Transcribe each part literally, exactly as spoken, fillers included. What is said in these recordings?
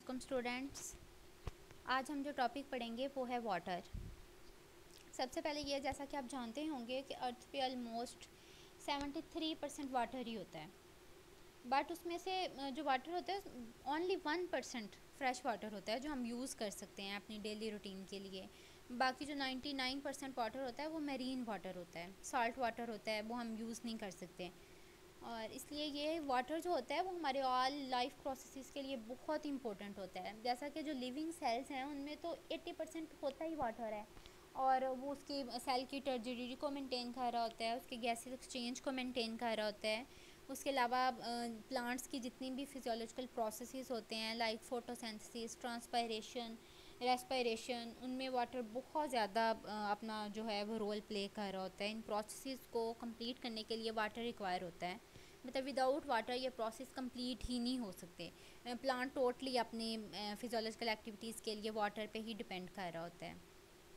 Welcome students. आज हम जो टॉपिक पढ़ेंगे वो है वाटर। सबसे पहले ये, जैसा कि आप जानते होंगे कि अर्थ पे almost seventy three percent water ही होता है, बट उसमें से जो वाटर होता है only one percent fresh water होता है जो हम यूज़ कर सकते हैं अपनी डेली रूटीन के लिए। बाकी जो नाइन्टी नाइन परसेंट वाटर होता है वो मेरीन वाटर होता है, सॉल्ट वाटर होता है, वो हम यूज़ नहीं कर सकते। और इसलिए ये वाटर जो होता है वो हमारे ऑल लाइफ प्रोसेसेस के लिए बहुत इंपॉर्टेंट होता है। जैसा कि जो लिविंग सेल्स हैं उनमें तो एट्टी परसेंट होता ही वाटर है, और वो उसकी सेल की टर्जिडिटी को मेंटेन कर रहा होता है, उसके गैसेस एक्सचेंज को मेंटेन कर रहा होता है। उसके अलावा प्लांट्स की जितनी भी फिजियोलॉजिकल प्रोसेसेस होते हैं लाइक फोटोसिंथेसिस, ट्रांसपायरेशन, रेस्पायरेशन, उनमें वाटर बहुत ज़्यादा अपना जो है वो रोल प्ले कर रहा होता है। इन प्रोसेसेस को कंप्लीट करने के लिए वाटर रिक्वायर होता है। मतलब विदाउट वाटर ये प्रोसेस कंप्लीट ही नहीं हो सकते। प्लांट टोटली अपनी फिजियोलॉजिकल एक्टिविटीज़ के लिए वाटर पे ही डिपेंड कर रहा होता है।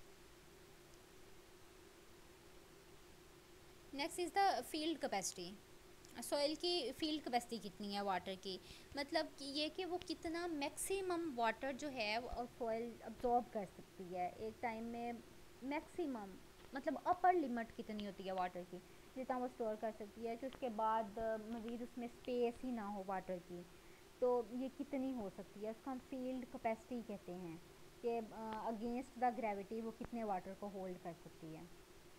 Next is the field capacity. Soil की फील्ड कैपेसिटी कितनी है वाटर की, मतलब कि ये कि वो कितना मैक्सिमम वाटर जो है वो सॉइल अब्जॉर्ब कर सकती है एक टाइम में। मैक्सिमम मतलब अपर लिमिट कितनी होती है वाटर की, जितना वो स्टोर कर सकती है कि उसके बाद मज़ीद उसमें स्पेस ही ना हो वाटर की। तो ये कितनी हो सकती है, उसको हम फील्ड कैपेसिटी कहते हैं कि अगेंस्ट द ग्रेविटी वो कितने वाटर को होल्ड कर सकती है।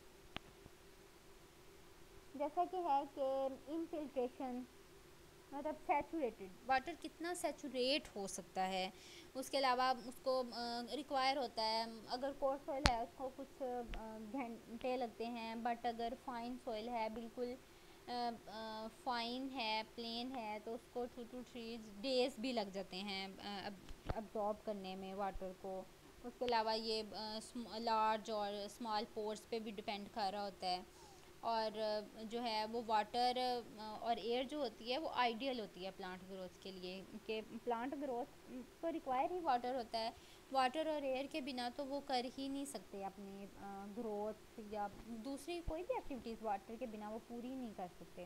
जैसा कि है कि इनफिल्ट्रेशन मतलब सैचुरेटेड वाटर कितना सैचुरेट हो सकता है। उसके अलावा उसको रिक्वायर होता है, अगर कोर्स सॉइल है उसको कुछ घंटे लगते हैं, बट अगर फाइन सॉइल है बिल्कुल फाइन है, प्लेन है, तो उसको टू टू थ्री डेज भी लग जाते हैं अब्जॉर्ब करने में वाटर को। उसके अलावा ये लार्ज और स्मॉल पोर्स पे भी डिपेंड कर रहा होता है। और जो है वो वाटर और एयर जो होती है वो आइडियल होती है प्लांट ग्रोथ के लिए, कि प्लांट ग्रोथ को रिक्वायर ही वाटर होता है। वाटर और एयर के बिना तो वो कर ही नहीं सकते अपनी ग्रोथ या दूसरी कोई भी एक्टिविटीज़, वाटर के बिना वो पूरी नहीं कर सकते।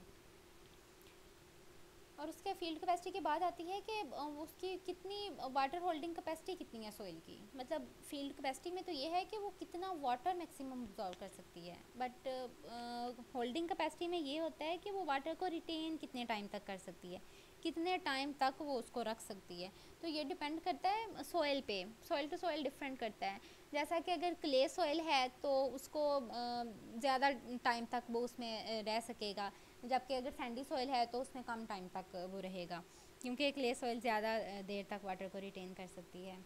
और उसके फील्ड कैपेसिटी की बात आती है कि उसकी कितनी वाटर होल्डिंग कैपेसिटी कितनी है सॉइल की। मतलब फील्ड कैपेसिटी में तो ये है कि वो कितना वाटर मैक्सिमम अब्जॉर्व कर सकती है, बट होल्डिंग कैपेसिटी में ये होता है कि वो वाटर को रिटेन कितने टाइम तक कर सकती है, कितने टाइम तक वो उसको रख सकती है। तो ये डिपेंड करता है सॉइल पे, सॉइल टू सॉइल डिफरेंट करता है। जैसा कि अगर क्ले सॉइल है तो उसको ज़्यादा टाइम तक वो उसमें रह सकेगा, जबकि अगर सैंडी सॉइल है तो उसमें कम टाइम तक वो रहेगा, क्योंकि क्ले सॉइल ज़्यादा देर तक वाटर को रिटेन कर सकती है।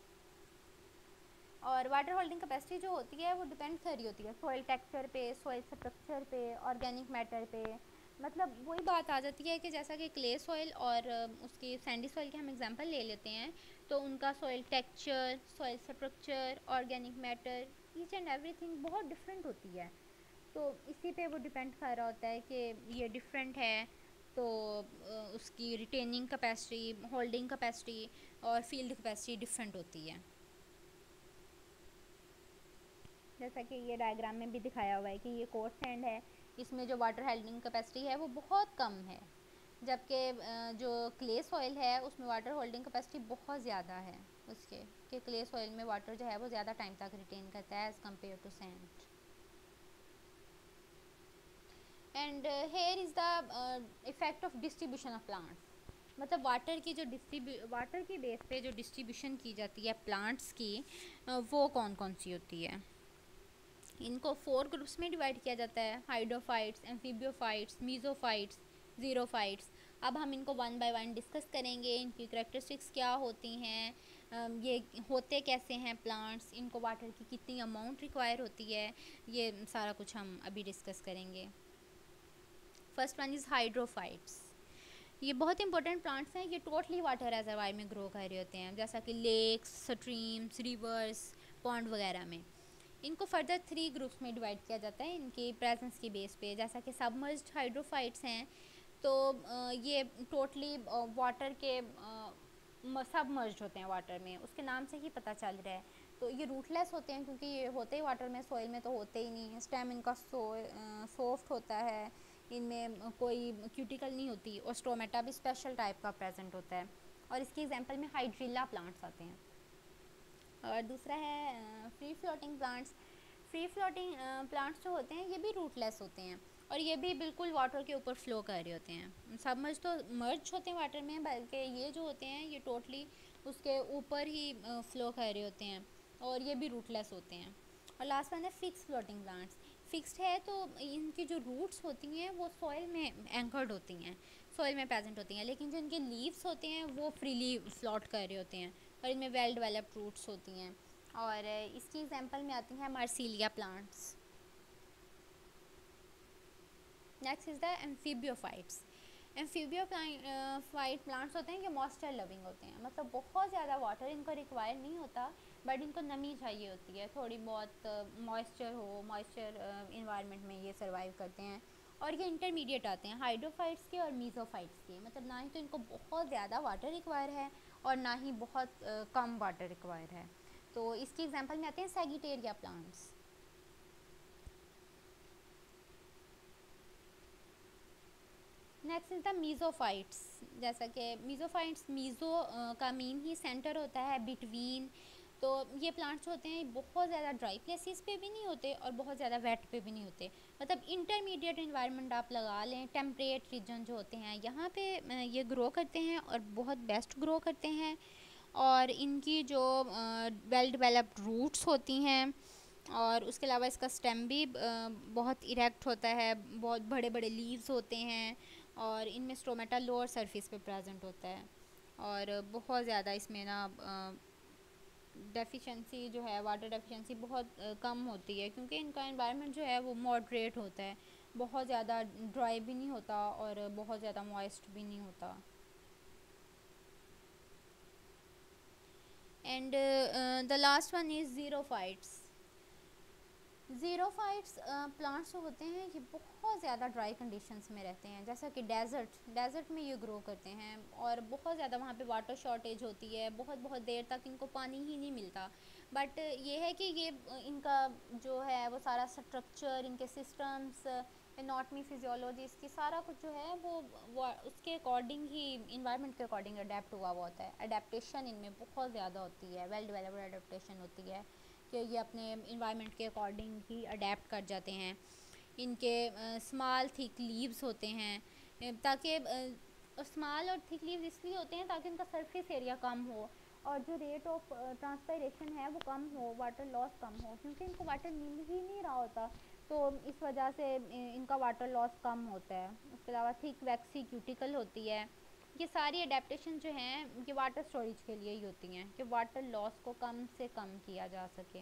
और वाटर होल्डिंग कैपेसिटी जो होती है वो डिपेंड कर रही होती है सॉइल टेक्सचर पे, सॉइल स्ट्रक्चर पे, ऑर्गेनिक मैटर पे। मतलब वही बात आ जाती है कि जैसा कि क्ले सॉइल और उसकी सैंडी सॉइल के हम एग्जांपल ले लेते हैं, तो उनका soil texture, soil structure, organic matter, each and everything बहुत डिफरेंट होती है। तो इसी पे वो डिपेंड कर रहा होता है कि ये डिफरेंट है, तो उसकी रिटेनिंग कैपेसिटी, होल्डिंग कैपेसिटी और फील्ड कैपेसिटी डिफरेंट होती है। जैसा कि ये डायग्राम में भी दिखाया हुआ है कि ये कोर्स सैंड है, इसमें जो वाटर होल्डिंग कैपेसिटी है वो बहुत कम है, जबकि जो क्ले सॉइल है उसमें वाटर होल्डिंग कैपेसिटी बहुत ज़्यादा है उसके, कि क्ले सॉइल में वाटर जो है वो ज़्यादा टाइम तक रिटेन करता है as compare to sand. And here is the effect of distribution of plants. मतलब वाटर की जो डिस्ट्रीब्यू वाटर की बेस पे जो डिस्ट्रीब्यूशन की जाती है प्लांट्स की, वो कौन कौन सी होती है। इनको फोर ग्रुप्स में डिवाइड किया जाता है, हाइड्रोफाइट्स, एम्फीबियोफाइट्स, मीजोफाइट्स, ज़ीरोफाइट्स। अब हम इनको वन बाय वन डिस्कस करेंगे, इनकी करेक्टरिस्टिक्स क्या होती हैं, ये होते कैसे हैं प्लांट्स, इनको वाटर की कितनी अमाउंट रिक्वायर होती है, ये सारा कुछ हम अभी डिस्कस करेंगे। First one is hydrophytes. ये बहुत इंपॉर्टेंट प्लांट्स हैं, ये टोटली वाटर रिजर्वायर में ग्रो कर रहे होते हैं, जैसा कि लेक्स, स्ट्रीम्स, रिवर्स, पॉन्ड वगैरह में। इनको फर्दर थ्री ग्रुप्स में डिवाइड किया जाता है इनकी प्रेजेंस की बेस पे। जैसा कि सबमर्ज्ड हाइड्रोफाइट्स हैं, तो ये टोटली वाटर के सबमर्ज्ड होते हैं वाटर में, उसके नाम से ही पता चल रहा है। तो ये रूटलेस होते हैं क्योंकि ये होते ही वाटर में, सॉइल में तो होते ही नहीं। स्टेम इनका सो सॉफ्ट होता है, इनमें कोई क्यूटिकल नहीं होती, और स्टोमेटा भी स्पेशल टाइप का प्रेजेंट होता है। और इसके एग्जांपल में हाइड्रिला प्लांट्स आते हैं। और दूसरा है free floating plants. Free floating plants जो होते हैं ये भी रूटलेस होते हैं और ये भी बिल्कुल वाटर के ऊपर फ्लो कर रहे होते हैं। सबमर्ज तो मर्ज होते हैं वाटर में, बल्कि ये जो होते हैं ये टोटली उसके ऊपर ही फ्लो कर रहे होते हैं और ये भी रूटलेस होते हैं। और लास्ट वन है फिक्स फ्लोटिंग प्लांट्स। फिक्स्ड है तो इनकी जो रूट्स होती हैं वो सॉइल में एंकर्ड होती हैं, सॉइल में प्रेजेंट होती हैं, लेकिन जो इनके लीव्स होते हैं वो फ्रीली फ्लोट कर रहे होते हैं और इनमें वेल डेवलप्ड रूट्स होती हैं। और इसकी एग्जांपल में आती हैं Marsilea plants. Next is the amphibiophytes. Amphibiophyte plants होते हैं ये मॉइस्चर लविंग होते हैं, मतलब बहुत ज़्यादा वाटर इनको रिक्वायर नहीं होता, बट इनको नमी चाहिए होती है, थोड़ी बहुत मॉइस्चर हो, मॉइस्चर इन्वायरमेंट में ये सर्वाइव करते हैं। और ये इंटरमीडिएट आते हैं हाइड्रोफाइट्स के और मीज़ोफाइट्स के, मतलब ना ही तो इनको बहुत ज़्यादा वाटर रिक्वायर है और ना ही बहुत uh, कम वाटर रिक्वायर है। तो इसकी एग्जांपल में आते हैं Sagittaria plants. Next is the mesophytes. जैसा कि मीज़ोफाइट्स, मीज़ो का मीन ही सेंटर होता है, बिटवीन। तो ये प्लांट्स होते हैं बहुत ज़्यादा ड्राई प्लेसेस पे भी नहीं होते और बहुत ज़्यादा वेट पे भी नहीं होते, मतलब इंटरमीडिएट इन्वायरमेंट आप लगा लें। टेम्परेट रीजन जो होते हैं यहाँ पे ये ग्रो करते हैं और बहुत बेस्ट ग्रो करते हैं। और इनकी जो वेल डेवलप्ड रूट्स होती हैं और उसके अलावा इसका स्टेम भी बहुत इरेक्ट होता है, बहुत बड़े बड़े लीव्स होते हैं और इनमें स्टोमेटा लोअर सरफेस पे प्रेजेंट होता है। और बहुत ज़्यादा इसमें ना डेफिशिएंसी जो है, वाटर डेफिशिएंसी बहुत कम होती है, क्योंकि इनका एनवायरनमेंट जो है वो मॉडरेट होता है, बहुत ज़्यादा ड्राई भी नहीं होता और बहुत ज़्यादा मॉइस्ट भी नहीं होता। And the last one is xerophytes. Xerophytes plants जो होते हैं ये बहुत ज़्यादा ड्राई कंडीशंस में रहते हैं, जैसा कि डेजर्ट डेजर्ट में ये ग्रो करते हैं और बहुत ज़्यादा वहाँ पे वाटर शॉर्टेज होती है, बहुत बहुत देर तक इनको पानी ही नहीं मिलता। बट ये है कि ये इनका जो है वो सारा स्ट्रक्चर, इनके सिस्टम्स, एनाटॉमी, फिजियोलॉजी, इसकी सारा कुछ जो है वो, वो उसके अकॉर्डिंग ही, इन्वायरमेंट के अकॉर्डिंग अडेप्ट हुआ हुआ होता है। अडेप्टेशन इनमें बहुत ज़्यादा होती है, वेल डेवलप्ड अडेप्टेशन होती है कि ये अपने इन्वायरमेंट के अकॉर्डिंग ही अडेप्ट कर जाते हैं। इनके स्मॉल थिक लीव्स होते हैं, ताकि स्मॉल और थिक लीव्स इसलिए होते हैं ताकि इनका सरफेस एरिया कम हो और जो रेट ऑफ ट्रांसपायरेशन है वो कम हो, वाटर लॉस कम हो, क्योंकि इनको वाटर मिल ही नहीं रहा होता, तो इस वजह से इनका वाटर लॉस कम होता है। उसके अलावा थिक वैक्सी क्यूटिकल होती है। ये सारी अडेप्टेशन जो हैं ये वाटर स्टोरेज के लिए ही होती हैं कि वाटर लॉस को कम से कम किया जा सके।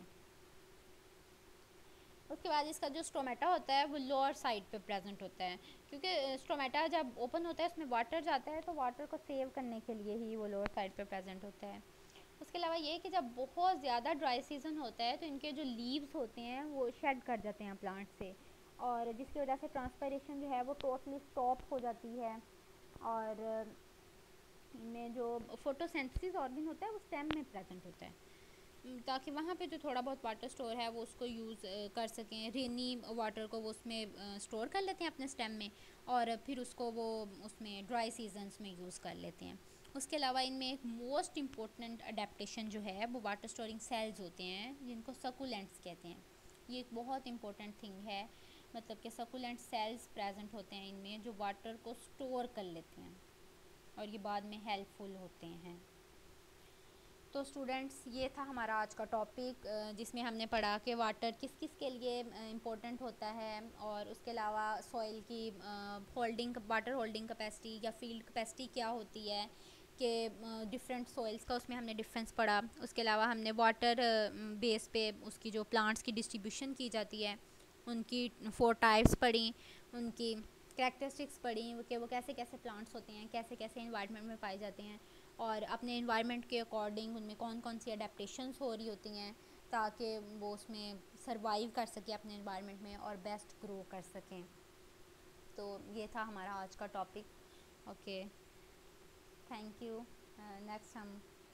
उसके बाद इसका जो स्टोमेटा होता है वो लोअर साइड पे प्रेजेंट होता है, क्योंकि स्टोमेटा जब ओपन होता है उसमें वाटर जाता है, तो वाटर को सेव करने के लिए ही वो लोअर साइड पे प्रेजेंट होता है। उसके अलावा ये कि जब बहुत ज़्यादा ड्राई सीजन होता है तो इनके जो लीव्स होते हैं वो शेड कर जाते हैं प्लांट से, और जिसकी वजह से ट्रांसपायरेशन जो है वो टोटली स्टॉप हो जाती है। और इनमें जो फोटोसिंथेसिस ऑर्गन होता है वो स्टेम में प्रेजेंट होता है, ताकि वहाँ पे जो थोड़ा बहुत वाटर स्टोर है वो उसको यूज़ कर सकें। रेनी वाटर को वो उसमें स्टोर कर लेते हैं अपने स्टेम में और फिर उसको वो उसमें ड्राई सीजन्स में यूज़ कर लेते हैं। उसके अलावा इनमें एक मोस्ट इम्पोर्टेंट अडेप्टेशन जो है वो वाटर स्टोरिंग सेल्स होते हैं, जिनको सकुलेंट्स कहते हैं। ये एक बहुत इम्पोर्टेंट थिंग है, मतलब कि सकुलेंट सेल्स प्रेजेंट होते हैं इनमें जो वाटर को स्टोर कर लेते हैं और ये बाद में हेल्पफुल होते हैं। तो स्टूडेंट्स ये था हमारा आज का टॉपिक, जिसमें हमने पढ़ा कि वाटर किस किस के लिए इम्पोर्टेंट होता है और उसके अलावा सॉइल की होल्डिंग, वाटर होल्डिंग कैपेसिटी या फील्ड कैपेसिटी क्या होती है, कि डिफरेंट सॉइल्स का उसमें हमने डिफरेंस पढ़ा। उसके अलावा हमने वाटर बेस पे उसकी जो प्लांट्स की डिस्ट्रीब्यूशन की जाती है उनकी फोर टाइप्स पढ़ी, उनकी कैरेक्टरिस्टिक्स पढ़ी कि वो कैसे कैसे प्लांट्स होते हैं, कैसे कैसे इन्वायरमेंट में पाए जाते हैं और अपने इन्वायरमेंट के अकॉर्डिंग उनमें कौन कौन सी अडेप्टेशंस हो रही होती हैं ताकि वो उसमें सरवाइव कर सकें अपने इन्वायरमेंट में और बेस्ट ग्रो कर सकें। तो ये था हमारा आज का topic. Okay, thank you. Next हम